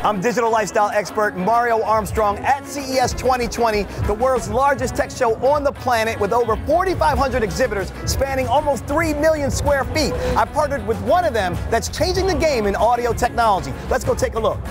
I'm digital lifestyle expert Mario Armstrong at CES 2020, the world's largest tech show on the planet with over 4,500 exhibitors spanning almost 3 million square feet. I partnered with one of them that's changing the game in audio technology. Let's go take a look.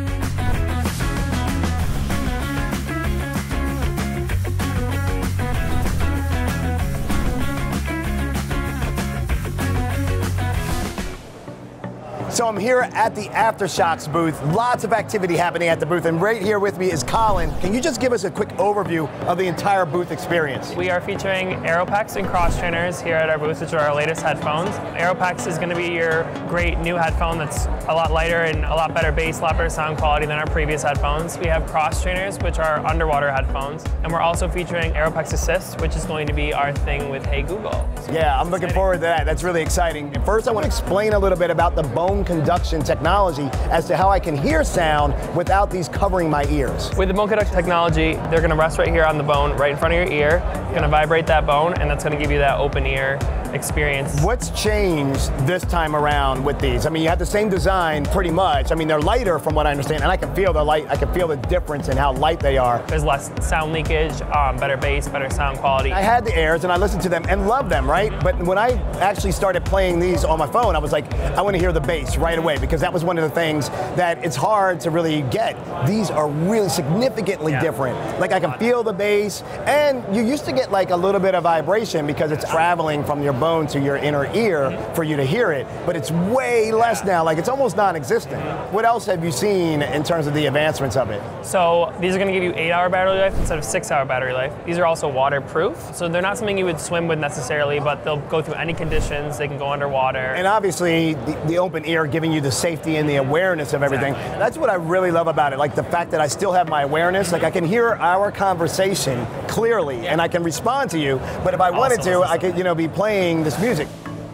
So I'm here at the Aftershokz booth. Lots of activity happening at the booth, and right here with me is Colin. Can you just give us a quick overview of the entire booth experience? We are featuring Aeropex and cross trainers here at our booth, which are our latest headphones. Aeropex is going to be your great new headphone that's a lot lighter and a lot better bass, a lot better sound quality than our previous headphones. We have cross trainers, which are underwater headphones, and we're also featuring Aeropex Assist, which is going to be our thing with Hey Google. So yeah, I'm looking forward to that. That's really exciting. And first, I want to explain a little bit about the bone conduction technology as to how I can hear sound without these covering my ears. With the bone conduct technology, they're going to rest right here on the bone, right in front of your ear. You're going to vibrate that bone, and that's going to give you that open ear experience. What's changed this time around with these? I mean, you have the same design pretty much. I mean, they're lighter from what I understand, and I can feel the light. I can feel the difference in how light they are. There's less sound leakage, better bass, better sound quality. I had the Airs and I listened to them and loved them, right? But when I actually started playing these on my phone, I was like, I want to hear the bass right away, because that was one of the things that it's hard to really get. These are really significantly different. Like, I can feel the bass, and you used to get like a little bit of vibration because it's traveling from your bone to your inner ear for you to hear it, but it's way less now. Like, it's almost non-existent. What else have you seen in terms of the advancements of it? So these are going to give you 8-hour battery life instead of 6-hour battery life. These are also waterproof, so they're not something you would swim with necessarily, but they'll go through any conditions. They can go underwater. And obviously, the open ear giving you the safety and the awareness of everything. Exactly. That's what I really love about it. Like, the fact that I still have my awareness. Like, I can hear our conversation clearly, and I can respond to you. But if I wanted to, I could, be playing this music.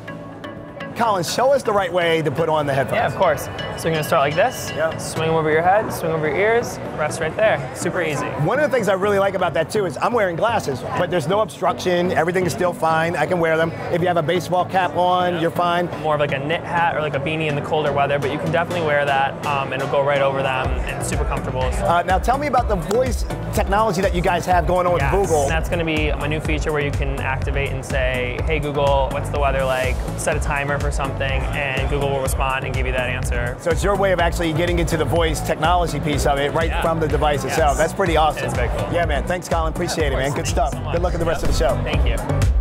Colin, show us the right way to put on the headphones. Yeah, of course. So you're going to start like this, swing over your head, swing over your ears, rest right there. Super easy. One of the things I really like about that too is I'm wearing glasses, but there's no obstruction. Everything is still fine. I can wear them. If you have a baseball cap on, you're fine. More of like a knit hat or like a beanie in the colder weather, but you can definitely wear that and it'll go right over them, and it's super comfortable. Now tell me about the voice technology that you guys have going on with Google. That's going to be a new feature where you can activate and say, hey Google, what's the weather like? Set a timer for something, and Google will respond and give you that answer. So it's your way of actually getting into the voice technology piece of it right from the device itself. That's pretty awesome. It's very cool. Yeah, man. Thanks, Colin. Appreciate it, man. Good stuff. Good luck with the rest of the show. Thank you.